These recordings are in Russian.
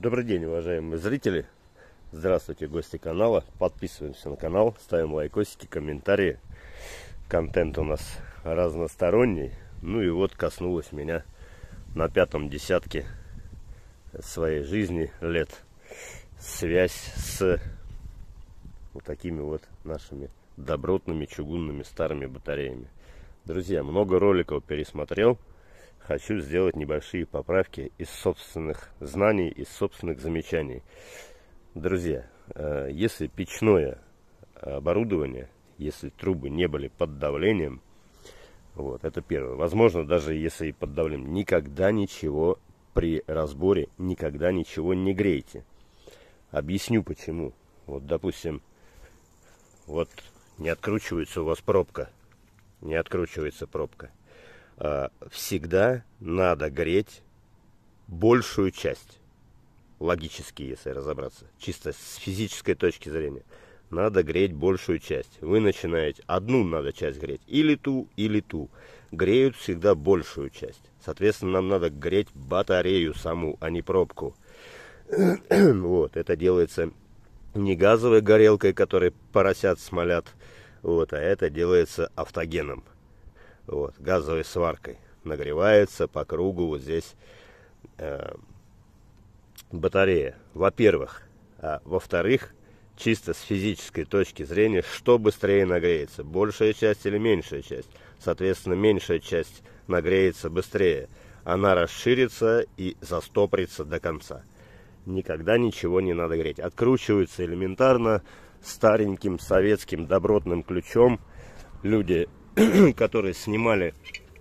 Добрый день, уважаемые зрители. Здравствуйте, гости канала. Подписываемся на канал, ставим лайкосики, комментарии. Контент у нас разносторонний. Ну и вот коснулось меня на 5-м десятке своей жизни лет связь с вот такими вот нашими добротными чугунными старыми батареями. Друзья, много роликов пересмотрел. Хочу сделать небольшие поправки из собственных знаний, из собственных замечаний. Друзья, если печное оборудование, если трубы не были под давлением, вот, это первое. Возможно, даже если и под давлением, никогда ничего при разборе, никогда ничего не грейте. Объясню почему. Вот, допустим, вот не откручивается у вас пробка, не откручивается пробка. Всегда надо греть большую часть. Логически, если разобраться, чисто с физической точки зрения, надо греть большую часть. Вы начинаете, одну надо часть греть, или ту. Греют всегда большую часть. Соответственно, нам надо греть батарею саму, а не пробку. Вот, это делается не газовой горелкой, которой поросят смолят, вот, а это делается автогеном. Вот, газовой сваркой. Нагревается по кругу вот здесь батарея, во-первых. А во-вторых, чисто с физической точки зрения, что быстрее нагреется, большая часть или меньшая часть. Соответственно, меньшая часть нагреется быстрее. Она расширится и застопорится до конца. Никогда ничего не надо греть. Откручивается элементарно стареньким советским добротным ключом. Люди, которые снимали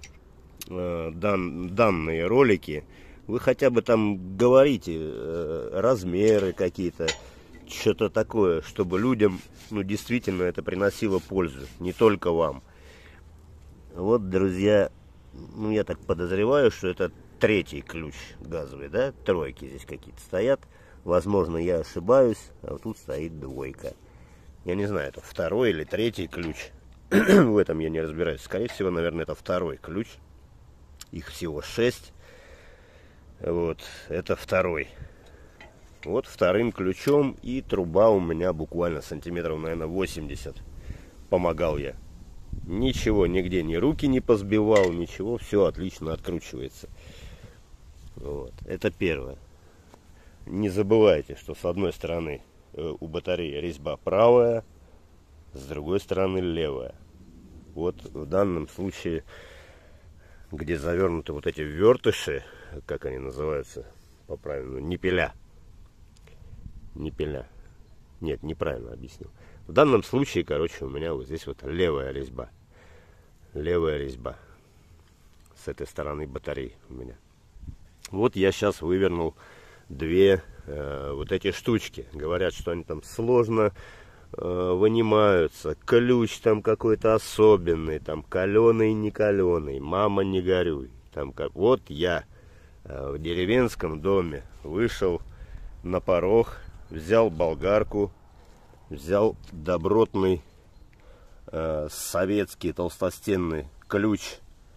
данные ролики, вы хотя бы там говорите размеры какие-то, что-то такое, чтобы людям, ну, действительно это приносило пользу, не только вам. Вот, друзья, ну, я так подозреваю, что это третий ключ газовый, да, тройки здесь какие-то стоят. Возможно, я ошибаюсь, а вот тут стоит двойка. Я не знаю, это второй или третий ключ. В этом я не разбираюсь. Скорее всего, наверное, это второй ключ. Их всего 6. Вот, это второй. Вот вторым ключом, и труба у меня буквально сантиметров, наверное, 80. Помогал я. Ничего, нигде ни руки не позбивал, ничего, все отлично откручивается. Вот, это первое. Не забывайте, что с одной стороны у батареи резьба правая, с другой стороны левая. Вот в данном случае, где завернуты вот эти вертыши, как они называются по-правильному, ниппеля. Ниппеля. Нет, неправильно объяснил. В данном случае, короче, у меня вот здесь вот левая резьба. Левая резьба. С этой стороны батареи у меня. Вот я сейчас вывернул две вот эти штучки. Говорят, что они там сложно вынимаются. Ключ там какой-то особенный. Там каленый, не каленый. Мама, не горюй. Там как... Вот я в деревенском доме вышел на порог, взял болгарку, взял добротный советский толстостенный ключ,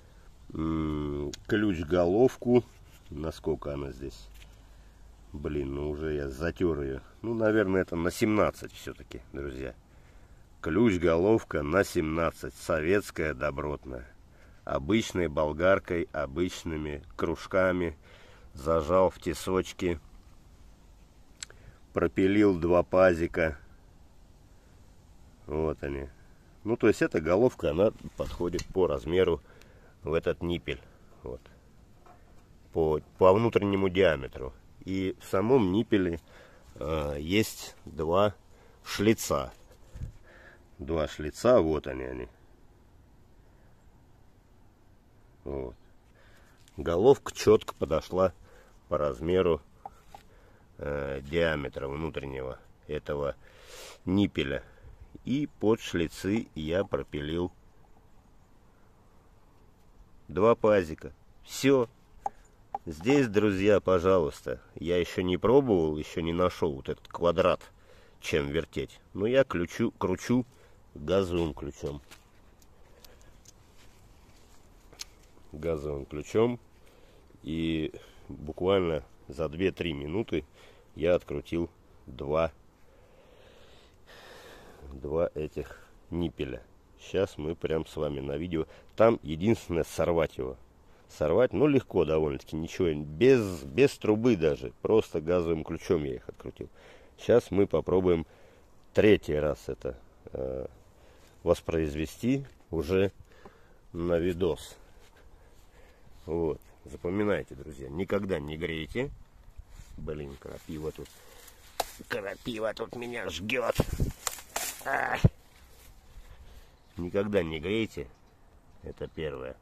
ключ-головку. Насколько она здесь? Блин, ну уже я затер ее. Ну, наверное, это на 17 все-таки, друзья. Ключ-головка на 17. Советская, добротная. Обычной болгаркой, обычными кружками. Зажал в тесочки. Пропилил 2 пазика. Вот они. Ну, то есть эта головка, она подходит по размеру в этот ниппель. Вот. По внутреннему диаметру. И в самом ниппеле есть 2 шлица. 2 шлица, вот они. Вот. Головка четко подошла по размеру диаметра внутреннего этого ниппеля. И под шлицы я пропилил 2 пазика. Все. Здесь, друзья, пожалуйста, я еще не пробовал, еще не нашел вот этот квадрат, чем вертеть. Но я кручу газовым ключом. Газовым ключом. И буквально за 2-3 минуты я открутил два этих ниппеля. Сейчас мы прям с вами на видео. Там единственное сорвать его. Сорвать, ну, легко довольно-таки, ничего, без трубы даже. Просто газовым ключом я их открутил. Сейчас мы попробуем третий раз это воспроизвести уже на видос. Вот, запоминайте, друзья, никогда не грейте. Блин, крапива тут меня жгет. Никогда не грейте, это первое.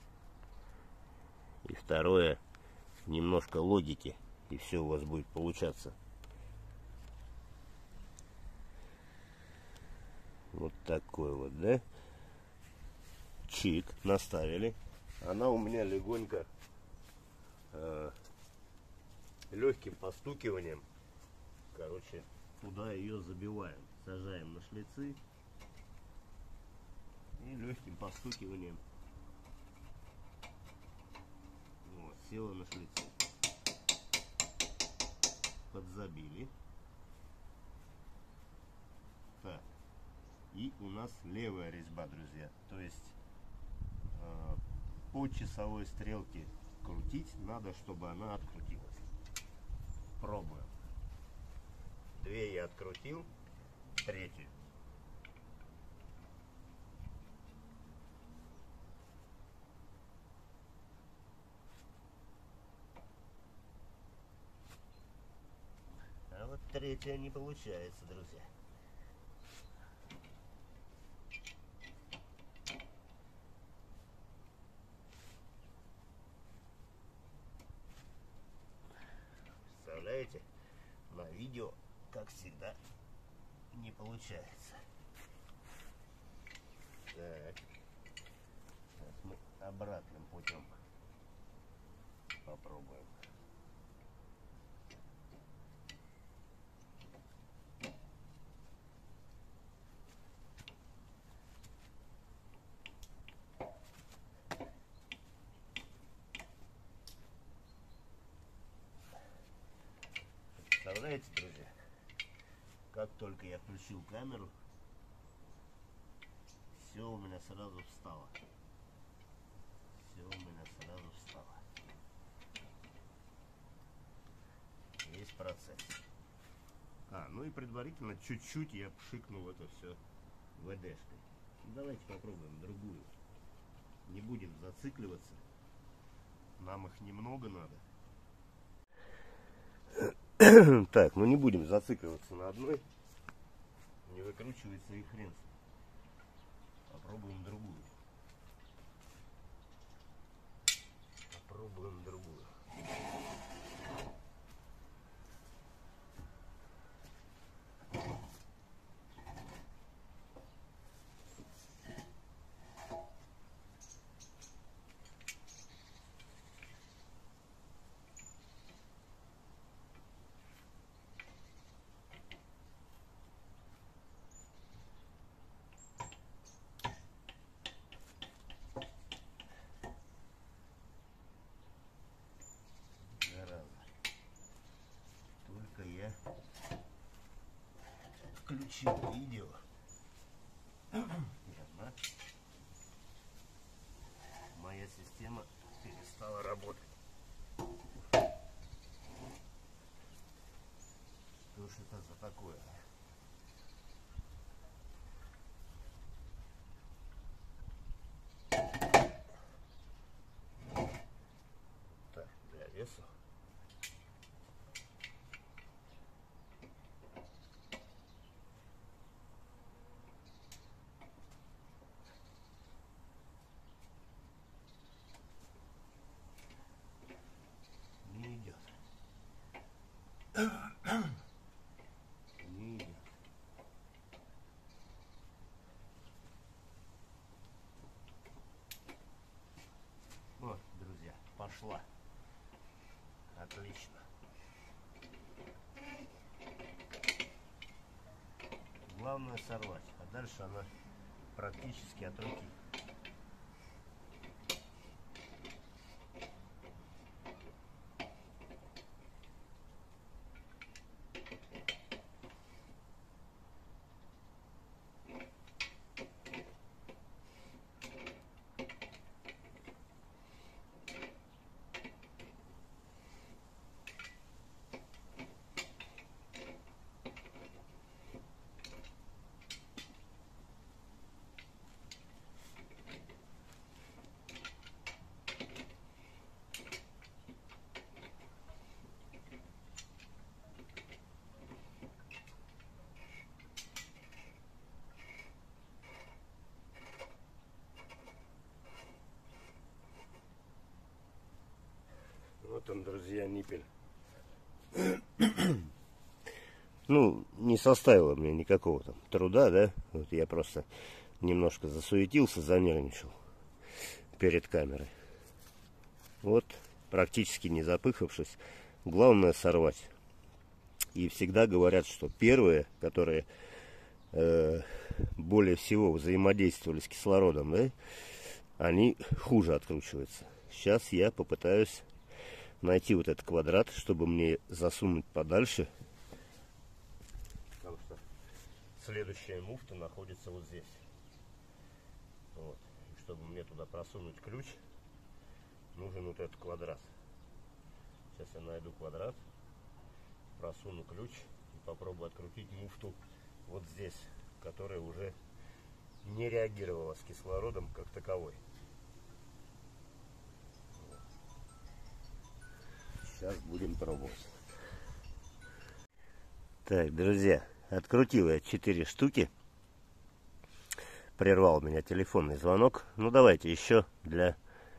И второе, немножко логики, и все у вас будет получаться. Вот такой вот, да? Чик, наставили. Она у меня легонько, легким постукиванием, короче, туда ее забиваем. Сажаем на шлицы и легким постукиванием. Вот, села на шлицы. Подзабили. Так. И у нас левая резьба, друзья. То есть по часовой стрелке крутить надо, чтобы она открутилась. Пробуем. Две я открутил, третью. А вот третья не получается, друзья. Представляете, на видео, как всегда, не получается. Так, сейчас мы обратным путем попробуем. Представляете, друзья, как только я включил камеру, все у меня сразу встало. Все у меня сразу встало. Есть процесс. Ну и предварительно чуть-чуть я пшикнул это все ВДшкой. Давайте попробуем другую. Не будем зацикливаться. Нам их немного надо. Так, ну не будем зацикливаться на одной. Не выкручивается и хрен. Попробуем другую. Попробуем другую. Включил видео, и одна моя система перестала работать. Что ж это за такое? Так, для веса. Не идет. Не идет. Вот, друзья, пошла. Отлично. Главное сорвать, а дальше она практически от руки. ниппель. Ну, не составило мне никакого там труда, да. Вот я просто немножко засуетился, занервничал перед камерой. Вот, практически не запыхавшись. Главное сорвать. И всегда говорят, что первые, которые более всего взаимодействовали с кислородом, да, они хуже откручиваются. Сейчас я попытаюсь найти вот этот квадрат, чтобы мне засунуть подальше. Потому что следующая муфта находится вот здесь. Вот. И чтобы мне туда просунуть ключ, нужен вот этот квадрат. Сейчас я найду квадрат, просуну ключ и попробую открутить муфту вот здесь, которая уже не реагировала с кислородом как таковой. Сейчас будем пробовать. Так, друзья, открутил я 4 штуки. Прервал меня телефонный звонок. Ну, давайте еще для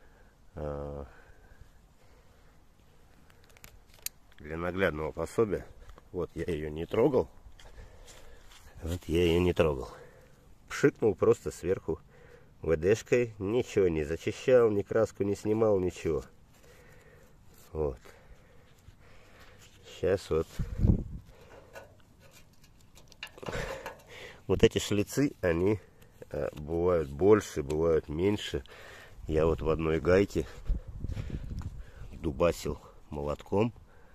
наглядного пособия. Вот я ее не трогал. Вот я ее не трогал. Пшикнул просто сверху ВДшкой. Ничего не зачищал, ни краску не снимал, ничего. Вот. Сейчас вот эти шлицы, они бывают больше, бывают меньше. Я вот в одной гайке дубасил молотком.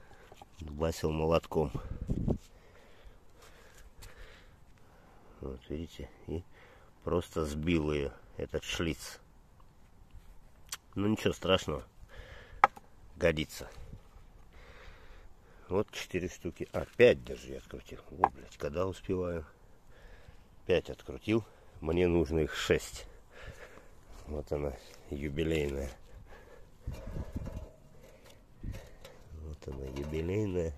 Вот видите, и просто сбил ее, этот шлиц. Ну ничего страшного, годится. Вот 4 штуки. 5 даже я открутил. О, блядь, когда успеваю? 5 открутил. Мне нужно их 6. Вот она, юбилейная. Вот она, юбилейная.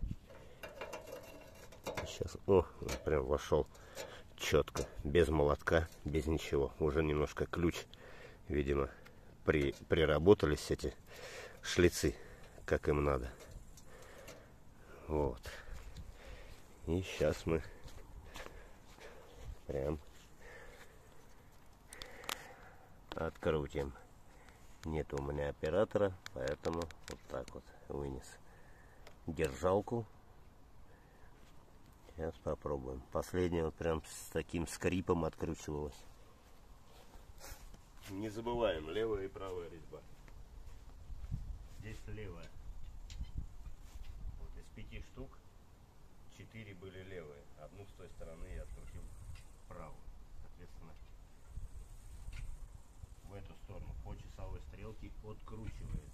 Сейчас, прям вошел четко, без молотка, без ничего. Уже немножко ключ, видимо, приработались эти шлицы, как им надо. Вот. И сейчас мы прям открутим. Нет у меня оператора, поэтому вот так вот вынес держалку. Сейчас попробуем. Последняя вот прям с таким скрипом откручивалась. Не забываем, левая и правая резьба. Здесь левая. Вот из 5 штук 4 были левые. Одну с той стороны я открутил правую. Соответственно, в эту сторону по часовой стрелке откручивается.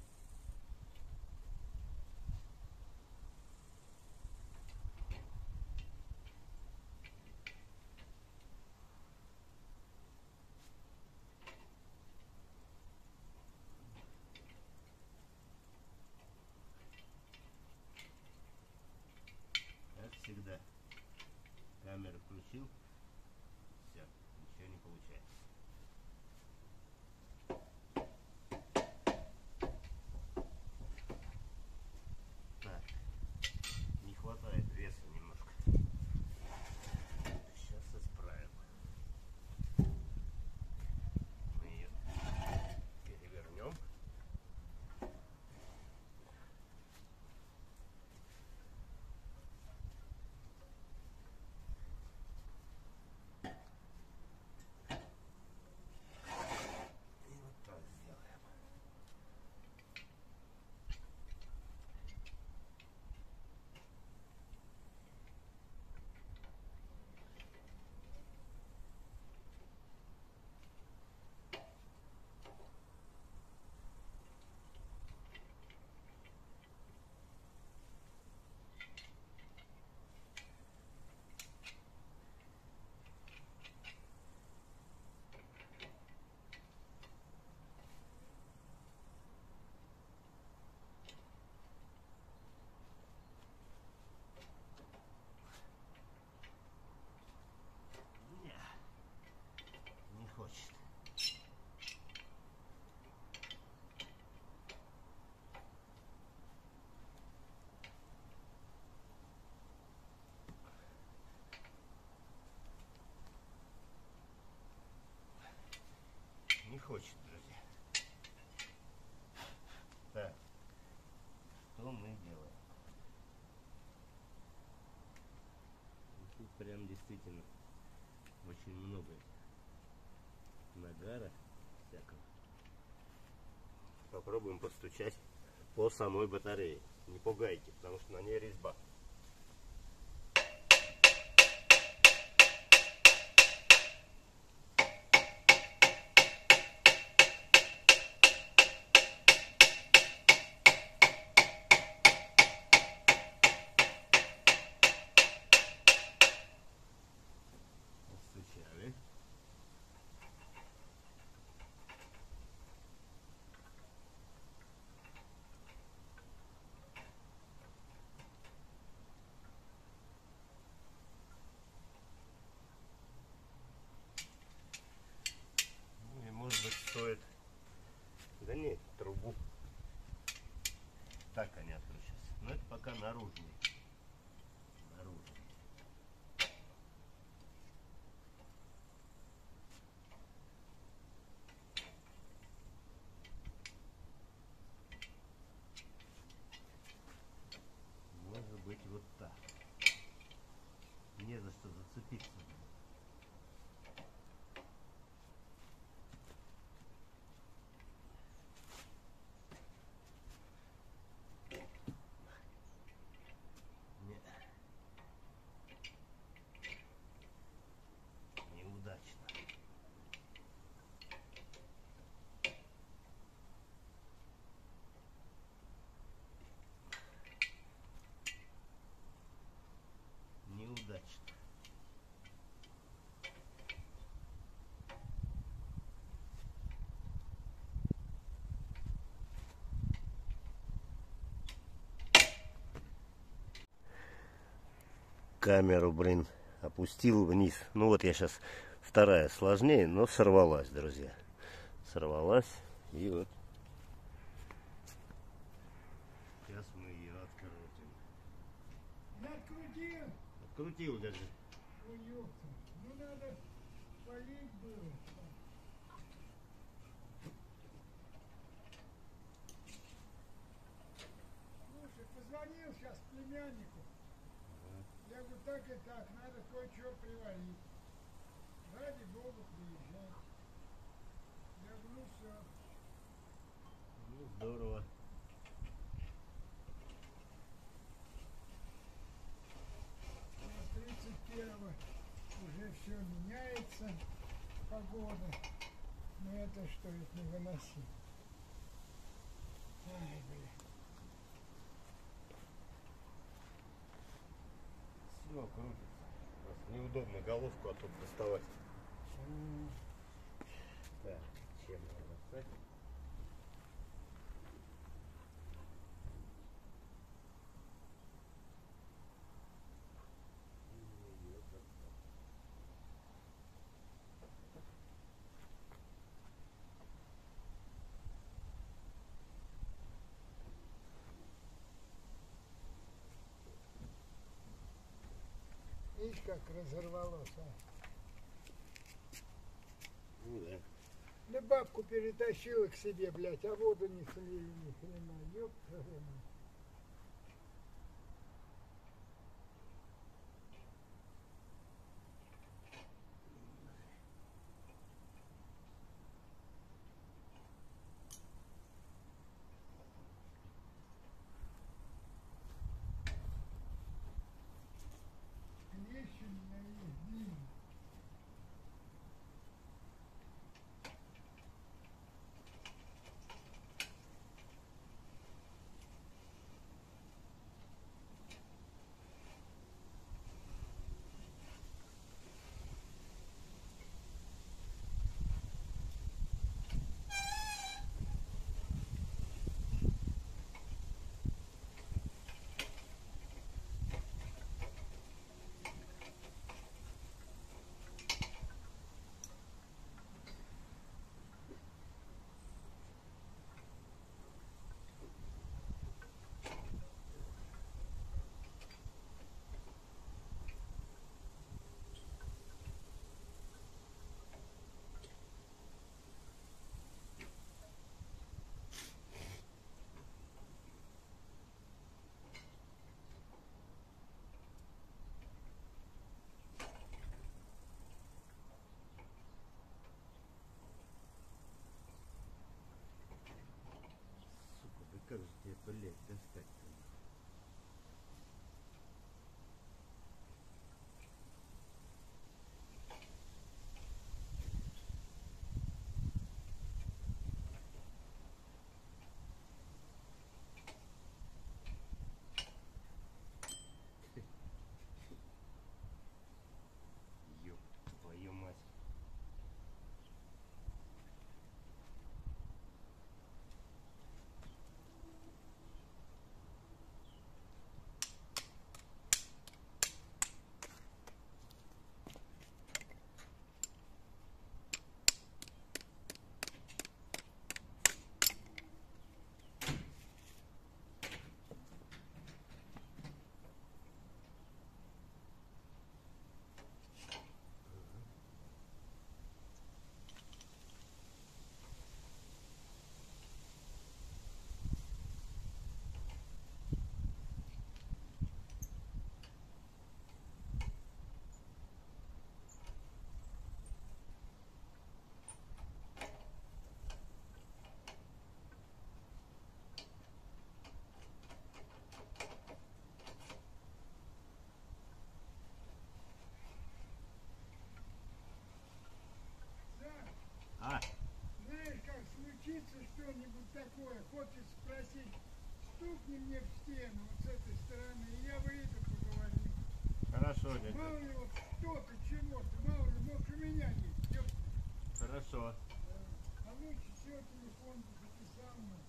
Всегда камеру включил, все, ничего не получается. Так, не хватает веса немножко. Сейчас исправим. Мы ее перевернем. хочет, друзья. Так, что мы делаем? Тут прям действительно очень много нагара всякого. Попробуем постучать по самой батарее. Не пугайте, потому что на ней резьба. Постучали. Ну и может быть стоит... Да нет, трубу. Так они откручатся. Но это пока наружный. Наружный. Может быть вот так. Не за что зацепиться. Нет. Неудачно. Неудачно. Камеру, блин, опустил вниз. Ну вот я сейчас вторая сложнее, но сорвалась, друзья. Сорвалась. И вот. Сейчас мы ее открутим. Открутил. Открутил даже. Ой, ёпта. Ну надо полить было. Слушай, позвонил сейчас племяннику. Я говорю, так и так, надо кое-что приварить. Ради бога, приезжай. Я говорю, ну все. Ну, здорово. На 31-го уже все меняется, погода. Но это что, это невыносимо. Ай, блин. Все крутится. Просто неудобно головку оттуда доставать. Так, чем надо достать? Видишь, как разорвалось, а? Ну да. Да бабку перетащила к себе, блядь, а воду не слили ни хрена. Ёб твою мать. Вещи у меня есть длинные. что ты, чего ты, мало ли, может у меня есть. Ёп. Хорошо. А лучше всего телефон записал мне.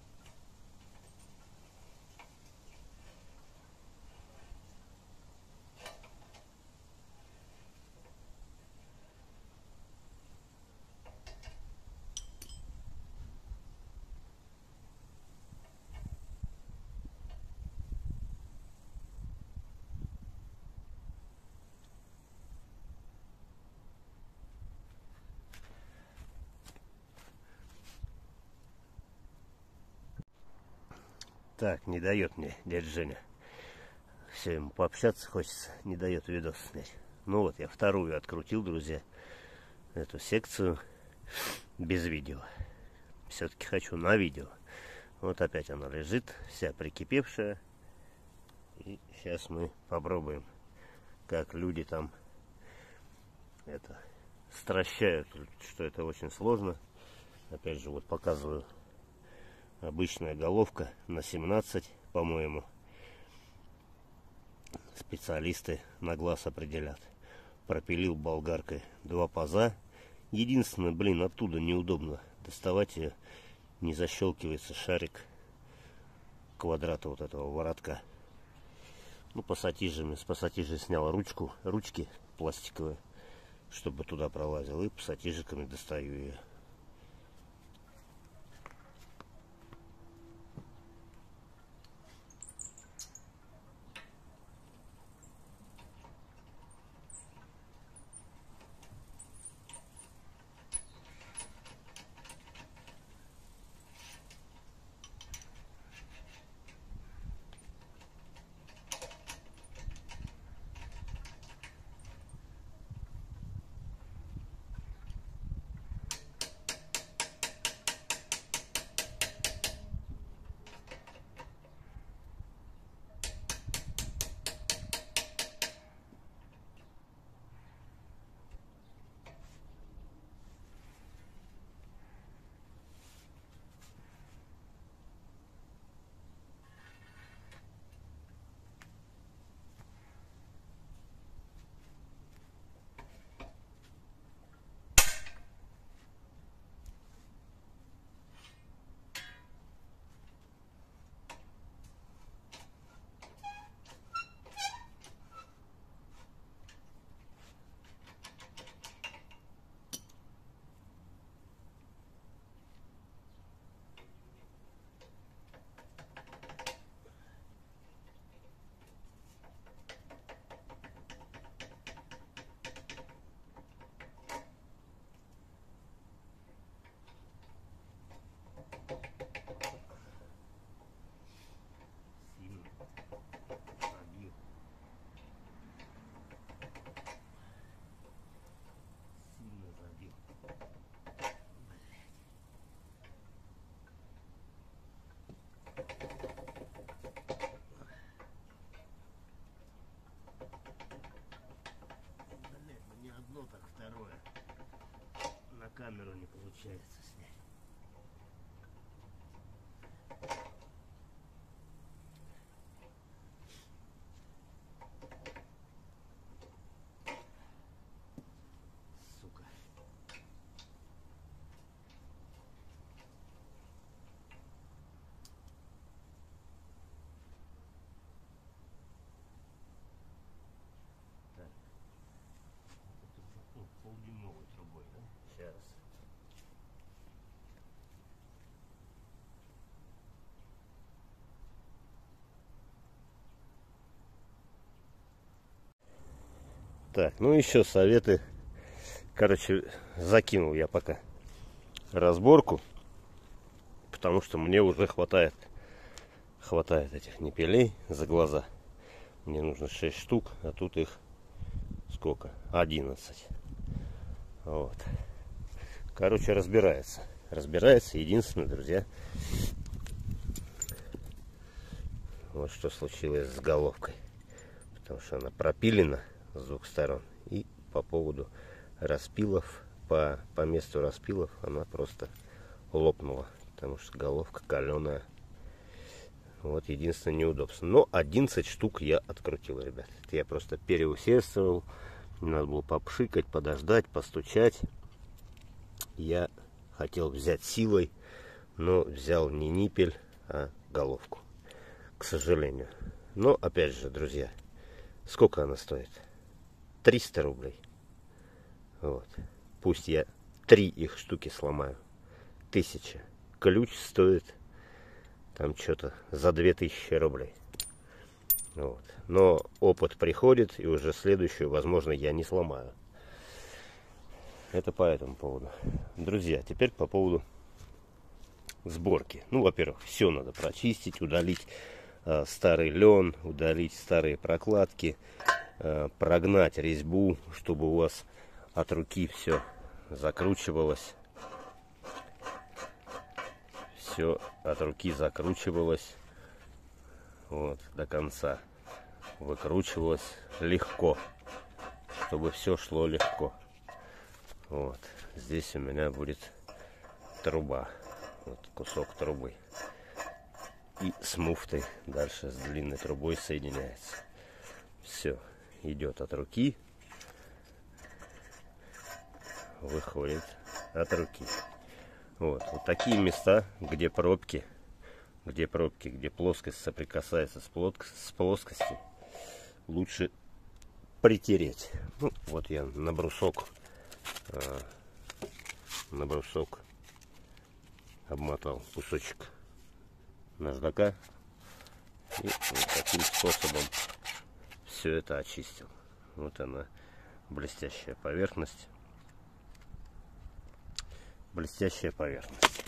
Так, не дает мне дядя Женя. Все, ему пообщаться хочется, не дает видос снять. Ну вот, я вторую открутил, друзья, эту секцию без видео. Все-таки хочу на видео. Вот опять она лежит, вся прикипевшая. И сейчас мы попробуем, как люди там это стращают, что это очень сложно. Опять же, вот показываю. Обычная головка на 17, по-моему. Специалисты на глаз определят. Пропилил болгаркой 2 паза. Единственное, блин, оттуда неудобно доставать ее. Не защелкивается шарик квадрата вот этого воротка. Ну, с пассатижей снял ручки пластиковые, чтобы туда пролазил. И пассатижиками достаю ее. Одно, так второе. На камеру не получается снять. Сука. Так. Это полдюймовой трубой, да? Сейчас. Так, ну еще советы. Короче, закинул я пока разборку, потому что мне уже хватает этих непилей за глаза. Мне нужно 6 штук, а тут их сколько? 11. Вот. Короче, разбирается. Единственное, друзья, вот что случилось с головкой. Потому что она пропилена с двух сторон. И по поводу распилов, по месту распилов она просто лопнула. Потому что головка каленая. Вот единственное неудобство. Но 11 штук я открутил, ребят. Это я просто переусердствовал. Надо было попшикать, подождать, постучать. Я хотел взять силой, но взял не ниппель, а головку, к сожалению. Но опять же, друзья, сколько она стоит? 300 рублей. Вот. Пусть я 3 их штуки сломаю. 1000. Ключ стоит там что-то за 2000 рублей. Вот. Но опыт приходит, и уже следующую, возможно, я не сломаю. Это по этому поводу. Друзья, теперь по поводу сборки. Ну, во-первых, все надо прочистить, удалить старый лен, удалить старые прокладки, прогнать резьбу, чтобы у вас от руки все закручивалось. Все от руки закручивалось вот до конца. Выкручивалось легко, чтобы все шло легко. Вот. Здесь у меня будет труба. Вот кусок трубы. И с муфтой дальше с длинной трубой соединяется. Все идет от руки. Выходит от руки. Вот такие места, где пробки, где плоскость соприкасается с плоскостью, лучше притереть. Ну, вот я на брусок обмотал кусочек наждака и вот таким способом все это очистил. Вот она, блестящая поверхность. Блестящая поверхность.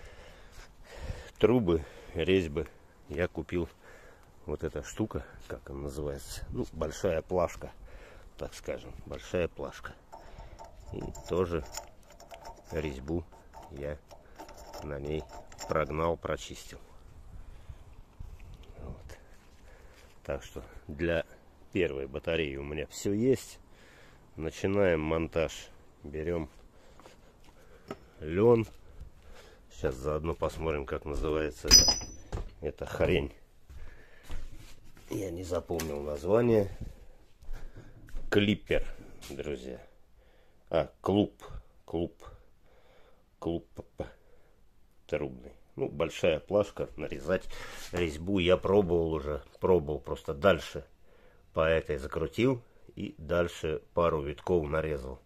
Трубы, резьбы я купил. Вот эта штука, как она называется, ну, большая плашка, так скажем, большая плашка. И тоже резьбу я на ней прогнал, прочистил. Вот. Так что для первой батареи у меня все есть. Начинаем монтаж. Берем лен. Сейчас заодно посмотрим, как называется эта хрень. Я не запомнил название. Клиппер, друзья. Клуб трубный. Ну, большая плашка, нарезать резьбу я пробовал просто дальше по этой закрутил и дальше пару витков нарезал.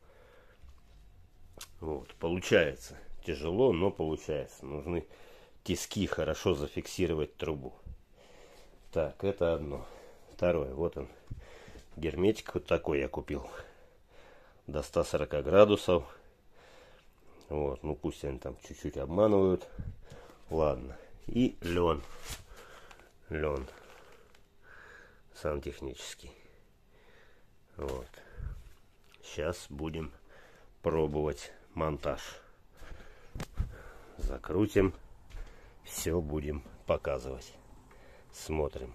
Вот, получается тяжело, но получается. Нужны тиски, хорошо зафиксировать трубу. Так, это одно. Второе, вот он, герметик вот такой я купил. До 140 градусов. Вот, ну пусть они там чуть-чуть обманывают. Ладно. И лен. Лен. Сантехнический. Вот. Сейчас будем пробовать монтаж. Закрутим. Все будем показывать. Смотрим.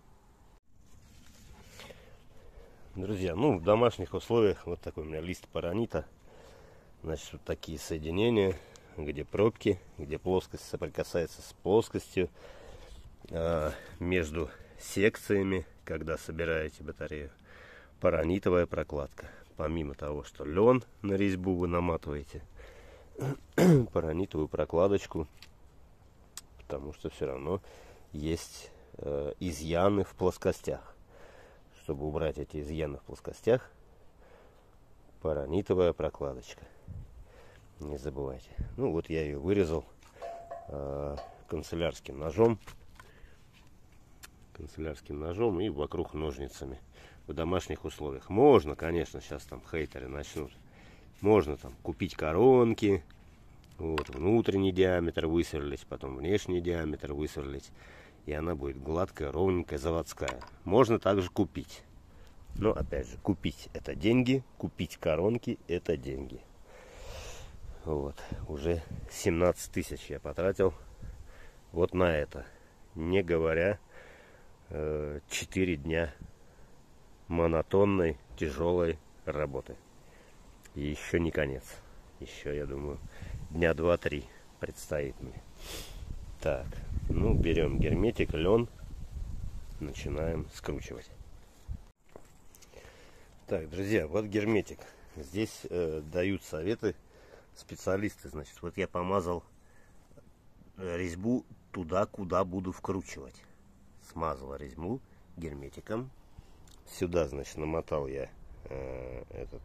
Друзья, ну в домашних условиях вот такой у меня лист паранита. Значит, вот такие соединения, где пробки, где плоскость соприкасается с плоскостью. Между секциями, когда собираете батарею, паранитовая прокладка. Помимо того, что лен на резьбу вы наматываете, паранитовую прокладочку, потому что все равно есть изъяны в плоскостях. Чтобы убрать эти изъяны в плоскостях, паранитовая прокладочка. Не забывайте. Ну вот я ее вырезал канцелярским ножом. И вокруг ножницами. В домашних условиях. Можно, конечно, сейчас там хейтеры начнут. Можно там купить коронки. Вот, внутренний диаметр высверлить, потом внешний диаметр высверлить. И она будет гладкая, ровненькая, заводская. Можно также купить. Но опять же, купить это деньги. Купить коронки это деньги. Вот, уже 17 тысяч я потратил вот на это. Не говоря 4 дня монотонной, тяжелой работы. И еще не конец. Еще, я думаю, дня 2-3 предстоит мне. Так, ну, берем герметик, лен, начинаем скручивать. Так, друзья, вот герметик. Здесь дают советы специалисты. Значит, вот я помазал резьбу туда, куда буду вкручивать. Смазал резьбу герметиком. Сюда, значит, намотал я этот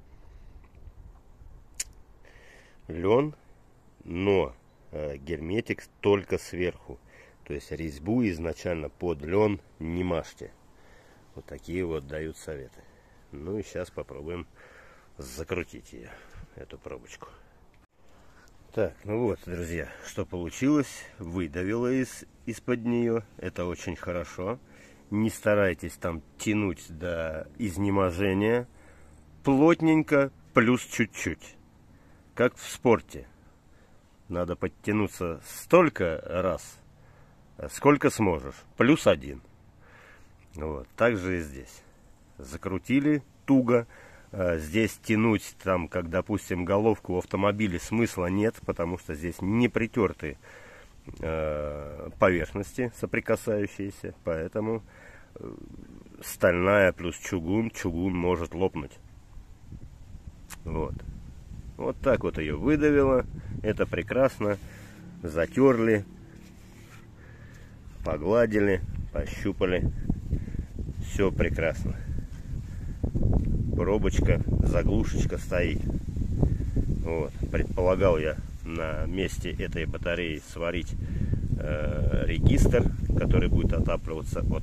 лен, но герметик только сверху. То есть резьбу изначально под лен не мажьте. Вот такие вот дают советы. Ну и сейчас попробуем закрутить ее, эту пробочку. Так, ну вот, друзья, что получилось. Выдавило из-под нее. Это очень хорошо. Не старайтесь там тянуть до изнеможения. Плотненько, плюс чуть-чуть. Как в спорте. Надо подтянуться столько раз, сколько сможешь. Плюс 1. Вот, так же и здесь. Закрутили туго. Здесь тянуть, там, как, допустим, головку в автомобиле, смысла нет, потому что здесь не притерты поверхности соприкасающиеся, поэтому стальная плюс чугун может лопнуть. Вот. Вот так вот ее выдавило. Это прекрасно. Затерли, погладили, пощупали. Все прекрасно. Пробочка, заглушечка стоит. Вот. Предполагал я на месте этой батареи сварить регистр, который будет отапливаться от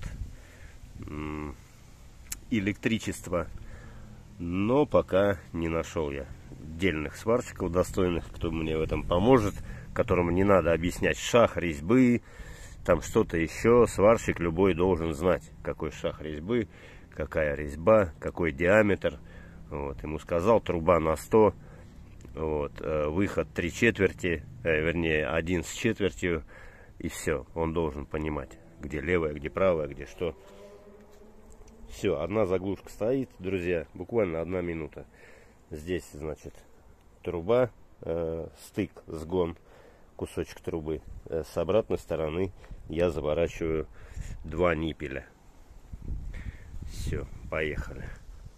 электричества. Но пока не нашел я отдельных сварщиков достойных, кто мне в этом поможет, которому не надо объяснять шаг резьбы, там что-то еще. Сварщик любой должен знать, какой шаг резьбы, какая резьба, какой диаметр. Вот. Ему сказал, труба на 100, вот, выход 3/4, вернее 1/4, и все. Он должен понимать, где левая, где правая, где что. Все, одна заглушка стоит, друзья, буквально 1 минута. Здесь, значит, труба, стык, сгон, кусочек трубы. С обратной стороны я заворачиваю 2 ниппеля. Все, поехали.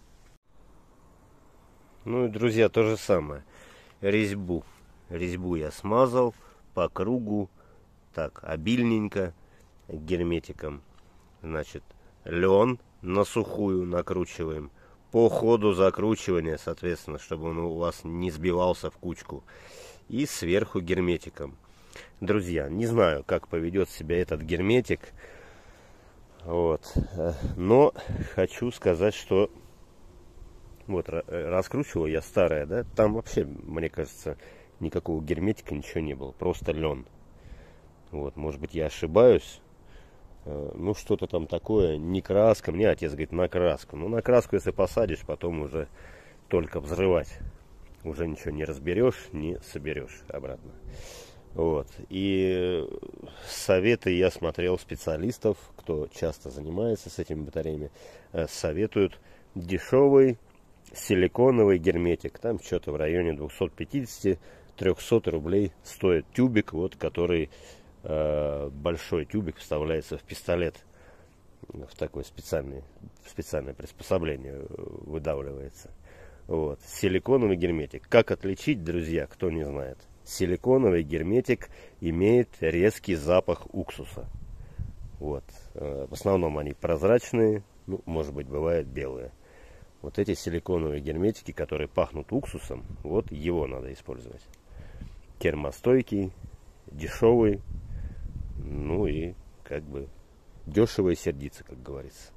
Ну и, друзья, то же самое. Резьбу я смазал по кругу, так, обильненько, герметиком. Значит, лен на сухую накручиваем. По ходу закручивания, соответственно, чтобы он у вас не сбивался в кучку. И сверху герметиком. Друзья, не знаю, как поведет себя этот герметик. Вот. Но хочу сказать, что вот раскручивал я старое, да, там вообще, мне кажется, никакого герметика, ничего не было. Просто лен. Вот, может быть, я ошибаюсь. Ну, что-то там такое, не краска. Мне отец говорит, на краску. Ну, на краску, если посадишь, потом уже только взрывать. Уже ничего не разберешь, не соберешь обратно. Вот. И советы я смотрел специалистов, кто часто занимается с этими батареями, советуют дешевый силиконовый герметик. Там что-то в районе 250-300 рублей стоит тюбик, вот, который... большой тюбик вставляется в пистолет, в такое специальное приспособление выдавливается. Вот. Силиконовый герметик. Как отличить, друзья, кто не знает? Силиконовый герметик имеет резкий запах уксуса. Вот. В основном они прозрачные, ну, может быть, бывают белые. Вот эти силиконовые герметики, которые пахнут уксусом, вот его надо использовать. Термостойкий, дешевый. Ну и как бы дешево и сердиться, как говорится.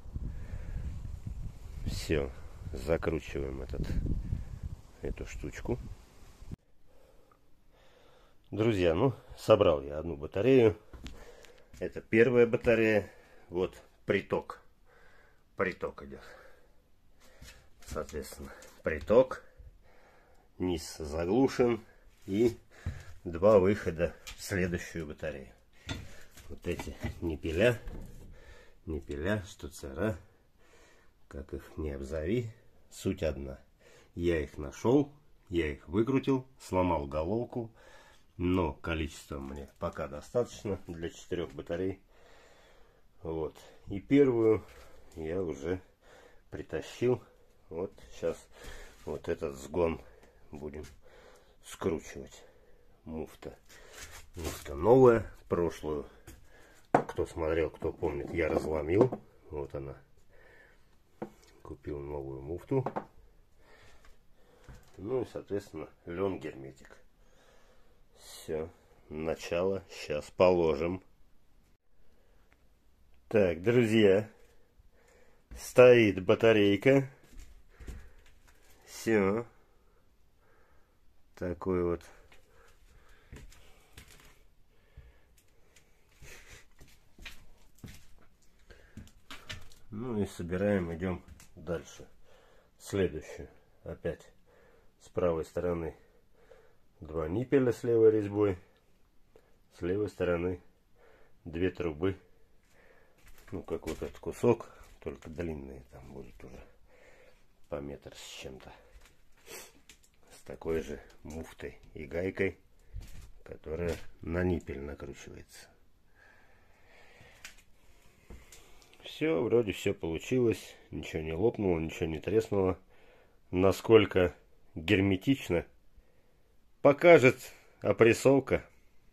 Все, закручиваем эту штучку. Друзья, ну, собрал я одну батарею. Это первая батарея. Вот приток. Приток идет. Соответственно, приток. Низ заглушен. И 2 выхода в следующую батарею. Вот эти ниппеля, штуцера, как их не обзови, суть одна. Я их нашел, я их выкрутил, сломал головку, но количество мне пока достаточно для 4 батарей. Вот. И первую я уже притащил Вот сейчас вот этот сгон будем скручивать. Муфта новая, прошлую, кто смотрел, кто помнит, я разломил. Вот она. Купил новую муфту. Ну и, соответственно, лен герметик. Все, начало сейчас положим. Так, друзья, стоит батарейка. Все. Такой вот. Ну и собираем, идем дальше. Следующую. Опять с правой стороны 2 ниппеля с левой резьбой. С левой стороны 2 трубы. Ну, как вот этот кусок, только длинные там будут уже по метр с чем-то. С такой же муфтой и гайкой, которая на ниппель накручивается. Все, вроде все получилось. Ничего не лопнуло, ничего не треснуло. Насколько герметично, покажет опрессовка.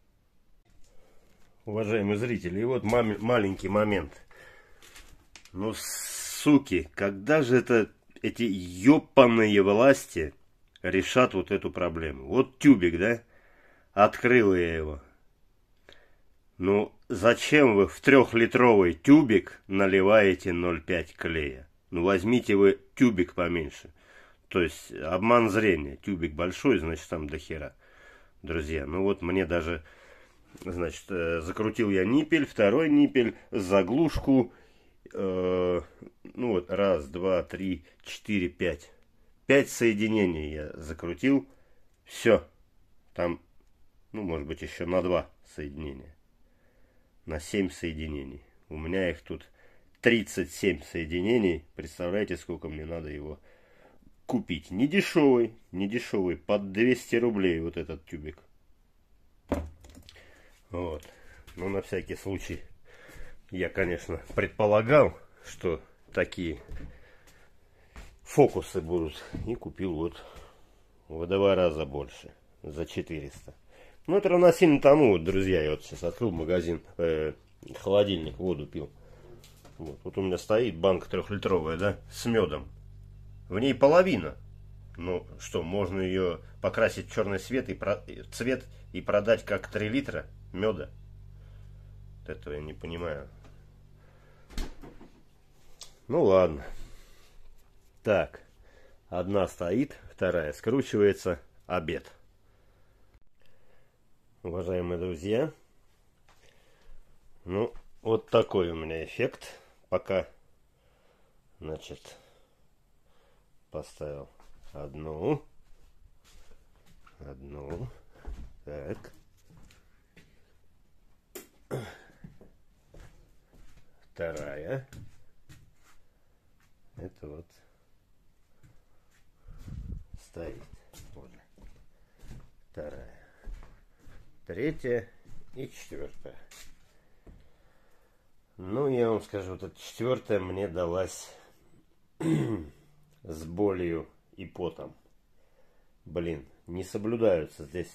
Уважаемые зрители, и вот маленький момент. Ну, суки, когда же эти ёпаные власти решат вот эту проблему? Вот тюбик, да? Открыл я его. Ну, зачем вы в 3-литровый тюбик наливаете 0,5 клея? Ну, возьмите вы тюбик поменьше. То есть, обман зрения. Тюбик большой, значит, там до хера. Друзья, ну вот мне даже, значит, закрутил я ниппель, второй ниппель, заглушку. Ну вот, 1, 2, 3, 4, 5. 5 соединений я закрутил. Все. Там, ну, может быть, еще на 2 соединения. На 7 соединений. У меня их тут 37 соединений. Представляете, сколько мне надо его купить. Не дешевый, под 200 рублей вот этот тюбик. Вот. Ну, на всякий случай, я, конечно, предполагал, что такие фокусы будут. И купил вот в 2 раза больше. За 400. Ну, это равносильно тому, вот, друзья, я вот сейчас открыл магазин, холодильник, воду пил. Вот у меня стоит банка 3-литровая, да, с медом. В ней половина. Ну что, можно ее покрасить в черный цвет и продать как 3 литра меда? Вот этого я не понимаю. Ну ладно. Так, одна стоит, вторая скручивается. Обед. Уважаемые друзья, ну вот такой у меня эффект. Пока, значит, поставил одну, так, вторая, это вот стоит, вот, вторая, третья и 4-я. Ну, я вам скажу, вот эта 4-я мне далась с болью и потом. Блин, не соблюдаются здесь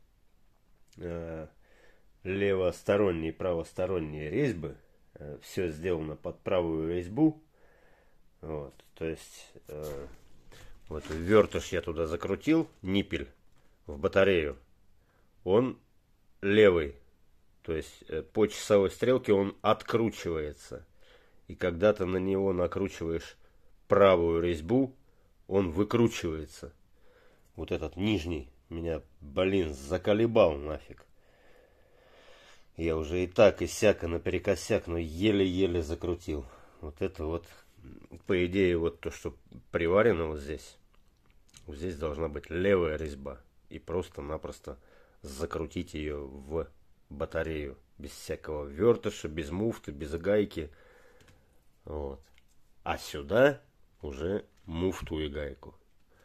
левосторонние и правосторонние резьбы. Все сделано под правую резьбу. Вот, то есть, вот вертыш я туда закрутил, ниппель в батарею. Он левый. То есть, по часовой стрелке он откручивается. И когда ты на него накручиваешь правую резьбу, он выкручивается. Вот этот нижний меня, блин, заколебал нафиг. Я уже и так, и сяко, наперекосяк, но еле-еле закрутил. Вот это вот, по идее, вот то, что приварено вот здесь. Вот здесь должна быть левая резьба. И просто-напросто закрутить ее в батарею. Без всякого вертыша, без муфты, без гайки. Вот. А сюда уже муфту и гайку.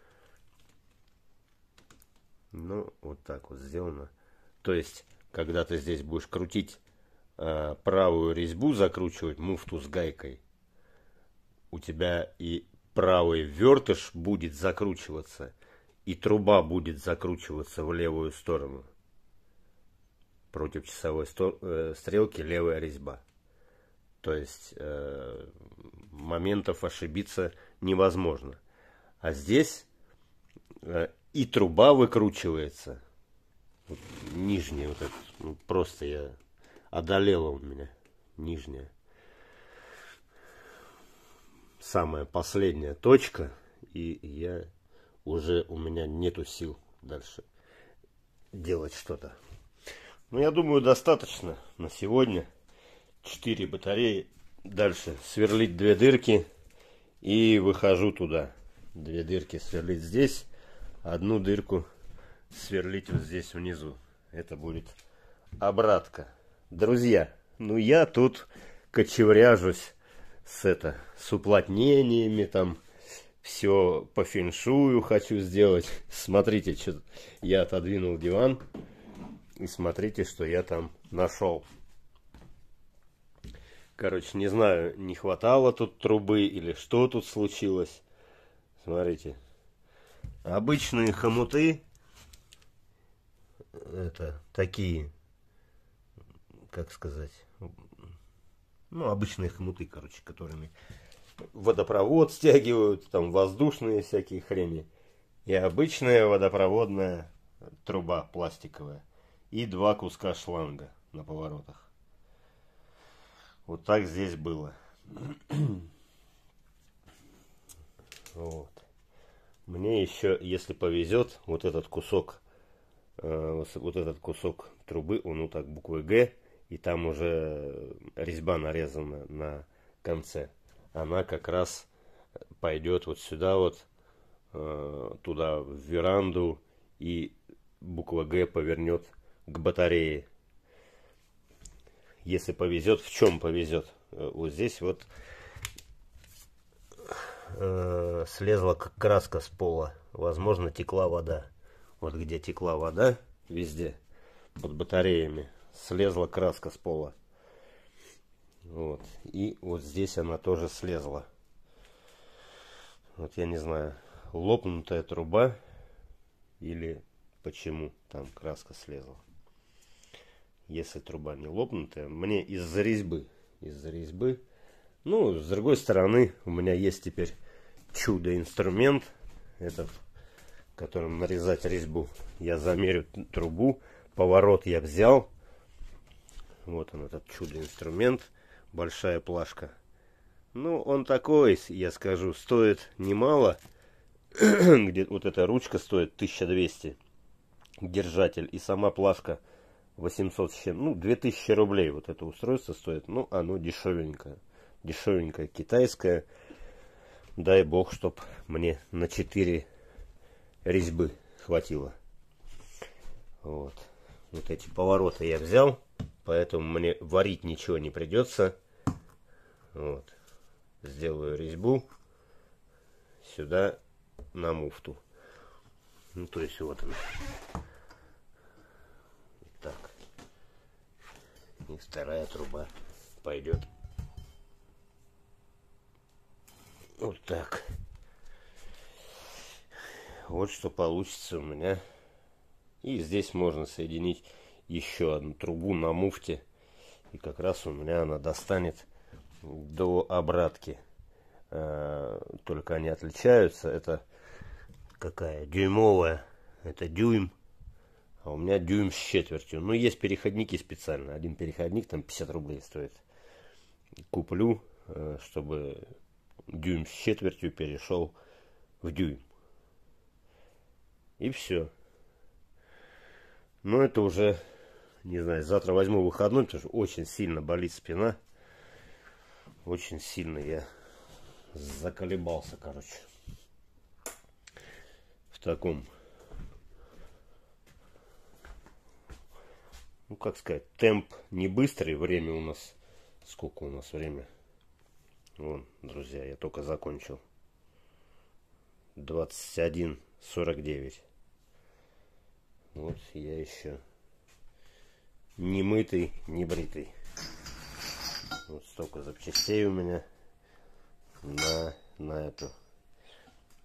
Ну, вот так вот сделано. То есть, когда ты здесь будешь крутить правую резьбу, закручивать муфту с гайкой, у тебя и правый вертыш будет закручиваться, и труба будет закручиваться в левую сторону. Против часовой стрелки левая резьба. То есть моментов ошибиться невозможно. А здесь и труба выкручивается. Вот, нижняя вот эта, ну, просто я одолела у меня нижняя. Самая последняя точка, и у меня нету сил дальше делать что-то. Ну, я думаю, достаточно на сегодня. 4 батареи. Дальше сверлить 2 дырки и выхожу туда. 2 дырки сверлить здесь, 1 дырку сверлить вот здесь внизу. Это будет обратка. Друзья, ну я тут кочевряжусь с уплотнениями, там все по феншую хочу сделать. Смотрите, что я отодвинул диван, и смотрите, что я там нашел. Короче, не знаю, не хватало тут трубы или что тут случилось. Смотрите, обычные хомуты, это такие, как сказать, ну, обычные хомуты, короче, которыми водопровод стягивают, там воздушные всякие хрени. И обычная водопроводная труба пластиковая. И 2 куска шланга на поворотах. Вот так здесь было. Вот. Мне еще, если повезет, вот этот кусок трубы, он вот так буквой Г, и там уже резьба нарезана на конце. Она как раз пойдет вот сюда вот, туда в веранду, и буква Г повернет к батарее. Если повезет, в чем повезет? Вот здесь вот слезла краска с пола. Возможно, текла вода. Вот где текла вода, везде, под батареями, слезла краска с пола. Вот. И вот здесь она тоже слезла. Вот я не знаю, лопнутая труба или почему там краска слезла. Если труба не лопнутая, мне из-за резьбы. Ну, с другой стороны, у меня есть теперь чудо-инструмент, этот, которым нарезать резьбу. Я замерю трубу, поворот я взял. Вот он, этот чудо-инструмент, большая плашка. Ну, он такой, я скажу, стоит немало. Где вот эта ручка стоит 1200, держатель, и сама плашка 800 с чем, ну, 2000 рублей вот это устройство стоит. Ну, оно дешевенькое, китайское. Дай бог, чтоб мне на 4 резьбы хватило. Вот эти повороты я взял, поэтому мне варить ничего не придется. Вот, сделаю резьбу сюда на муфту. Ну, то есть вот она. Так. И вторая труба пойдет вот так. Вот что получится у меня. И здесь можно соединить еще одну трубу на муфте. И как раз у меня она достанет до обратки. Только они отличаются. Это какая? Дюймовая. Это дюйм. А у меня дюйм с четвертью. Ну, есть переходники специально. Один переходник там 50 рублей стоит. Куплю, чтобы дюйм с четвертью перешел в дюйм. И все. Но это уже, не знаю, завтра возьму выходной, потому что очень сильно болит спина. Очень сильно я заколебался, короче. В таком, ну, как сказать, темп не быстрый. Время у нас, сколько у нас время? Вон, друзья, я только закончил. 21:49. Вот я еще не мытый, не бритый. Вот столько запчастей у меня на эту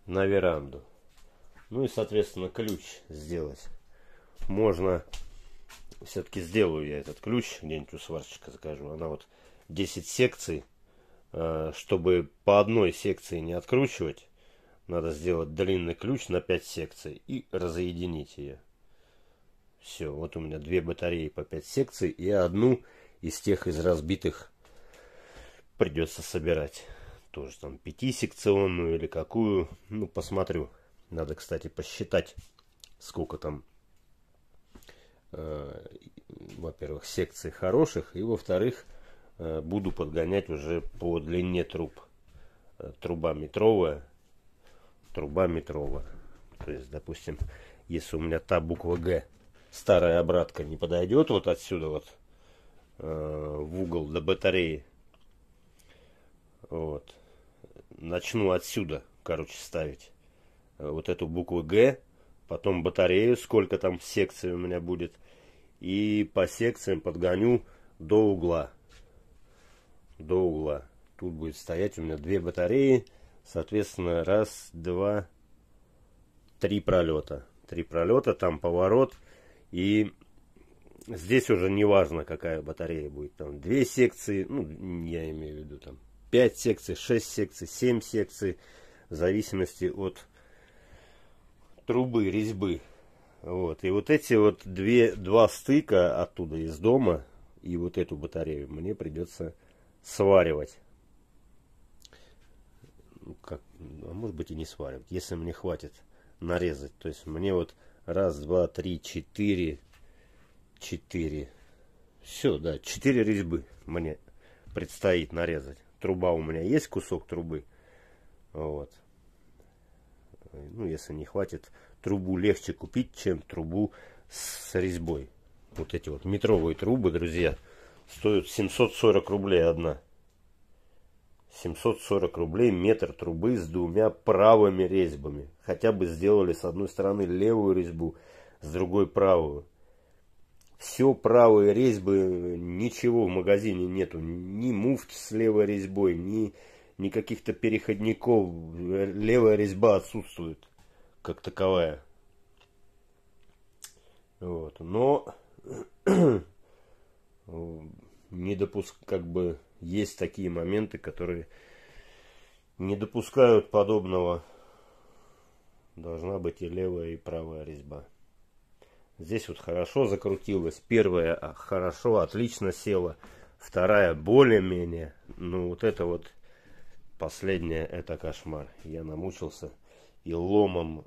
на веранду. Ну и, соответственно, ключ сделать. Можно, все-таки сделаю я этот ключ, где-нибудь у сварщика закажу. Она вот 10 секций. Чтобы по одной секции не откручивать, надо сделать длинный ключ на 5 секций и разъединить ее. Все, вот у меня 2 батареи по 5 секций, и одну из тех из разбитых придется собирать. Тоже там 5-секционную или какую. Ну, посмотрю. Надо, кстати, посчитать, сколько там, во-первых, секций хороших, и, во-вторых, буду подгонять уже по длине труб. Труба метровая. Труба метровая. То есть, допустим, если у меня та буква Г, старая обратка, не подойдет вот отсюда вот в угол до батареи. Вот. Начну отсюда, короче, ставить вот эту букву Г. Потом батарею, сколько там секций у меня будет. И по секциям подгоню до угла. До угла. Тут будет стоять у меня 2 батареи. Соответственно, 1, 2, 3 пролета. 3 пролета, там поворот. И здесь уже не важно, какая батарея будет. Там 2 секции, ну, я имею в виду там 5 секций, 6 секций, 7 секций. В зависимости от трубы, резьбы. Вот. И вот эти вот 2 стыка оттуда из дома и вот эту батарею мне придется сваривать. Ну, как, а может быть и не сваривать, если мне хватит нарезать. То есть мне вот 1, 2, 3, 4. Все, да, 4 резьбы мне предстоит нарезать. Труба у меня есть, кусок трубы. Вот. Ну, если не хватит, трубу легче купить, чем трубу с резьбой. Вот эти вот метровые трубы, друзья, стоят 740 рублей одна. 740 рублей метр трубы с 2 правыми резьбами. Хотя бы сделали с одной стороны левую резьбу, с другой правую. Все правые резьбы, ничего в магазине нету. Ни муфт с левой резьбой, ни каких-то переходников. Левая резьба отсутствует как таковая. Вот. Но как бы есть такие моменты, которые не допускают подобного. Должна быть и левая, и правая резьба. Здесь вот хорошо закрутилась. Первая хорошо, отлично села. Вторая более-менее. Ну вот это вот последняя, это кошмар. Я намучился. И ломом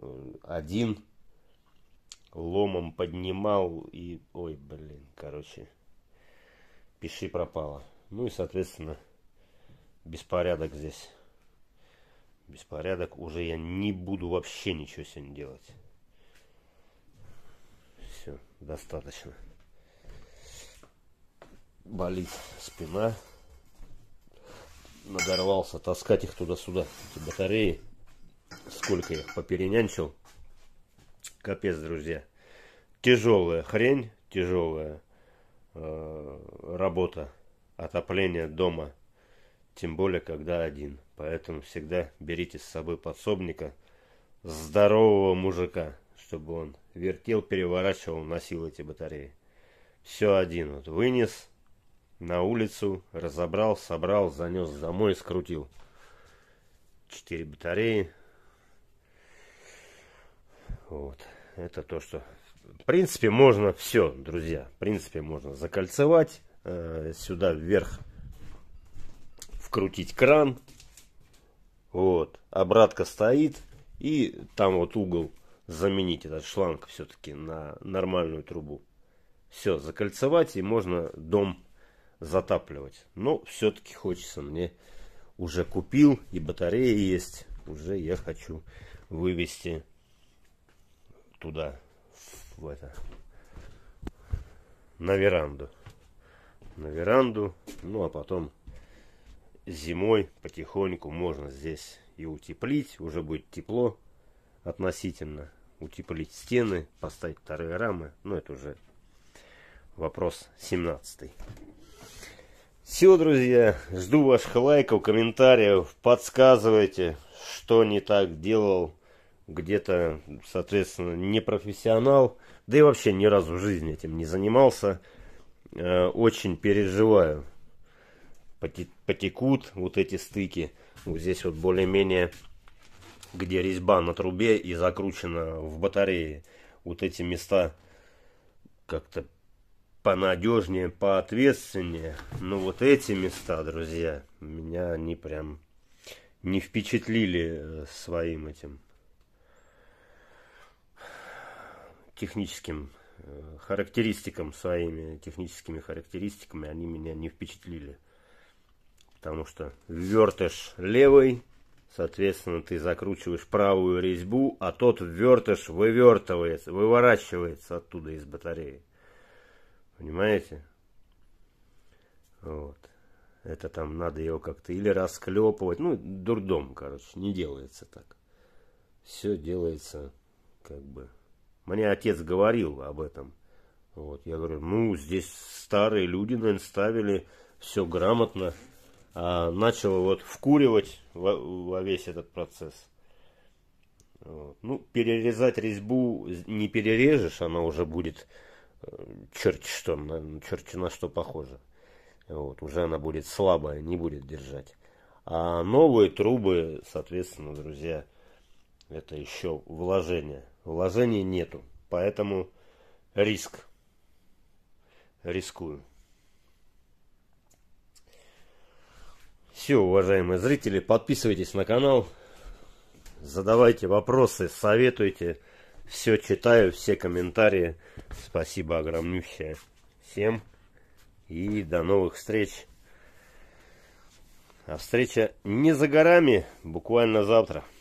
ломом поднимал. И, ой, блин, короче, пиши пропало. Ну и, соответственно, беспорядок здесь. Беспорядок. Уже я не буду вообще ничего сегодня делать. Все, достаточно. Болит спина. Надорвался таскать их туда-сюда. Эти батареи. Сколько я их поперенянчил. Капец, друзья. Тяжелая хрень. Тяжелая работа. Отопление дома. Тем более, когда один. Поэтому всегда берите с собой подсобника. Здорового мужика. Чтобы он вертел, переворачивал, носил эти батареи. Все один. Вот вынес на улицу, разобрал, собрал, занес домой, скрутил. 4 батареи. Вот. Это то, что... В принципе, можно все, друзья. В принципе, можно закольцевать. Сюда вверх вкрутить кран. Вот. Обратка стоит. И там вот угол заменить этот шланг все-таки на нормальную трубу. Все, закольцевать, и можно дом затапливать. Но все-таки хочется мне, уже купил, и батареи есть. Уже я хочу вывести туда, в это, на веранду. На веранду. Ну а потом зимой потихоньку можно здесь и утеплить. Уже будет тепло относительно. Утеплить стены, поставить вторые рамы. Ну это уже вопрос 17-й. Все, друзья, жду ваших лайков, комментариев, подсказывайте, что не так делал, где-то, соответственно, не профессионал, да и вообще ни разу в жизни этим не занимался. Очень переживаю. Потекут вот эти стыки. Вот здесь вот более-менее, где резьба на трубе и закручена в батарее. Вот эти места как-то понадежнее, поответственнее. Но вот эти места, друзья, меня они прям не впечатлили своим этим техническим характеристикам, своими техническими характеристиками они меня не впечатлили. Потому что ввертыш левый, соответственно, ты закручиваешь правую резьбу, а тот ввертыш вывертывается, выворачивается оттуда из батареи. Понимаете? Вот. Это там надо его как-то или расклепывать. Ну, дурдом, короче, не делается так. Все делается как бы... Мне отец говорил об этом. Вот, я говорю, ну, здесь старые люди, наверное, ставили все грамотно. А начал вот вкуривать во весь этот процесс. Вот. Ну, перерезать резьбу не перережешь, она уже будет черти что, черти на что похоже. Вот, уже она будет слабая, не будет держать. А новые трубы, соответственно, друзья, это еще вложение. Вложений нету, поэтому риск. Рискую. Все, уважаемые зрители, подписывайтесь на канал, задавайте вопросы, советуйте. Все читаю, все комментарии. Спасибо огромнющее всем. И до новых встреч. А встреча не за горами, буквально завтра.